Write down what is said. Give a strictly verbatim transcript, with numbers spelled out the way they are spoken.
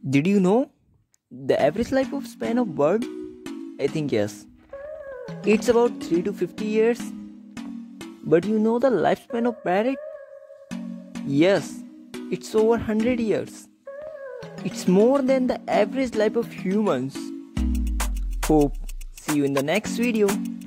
Did you know the average life of span of bird? I think yes. It's about three to fifty years. But you know the lifespan of parrot? Yes, it's over one hundred years. It's more than the average life of humans. Hope see you in the next video.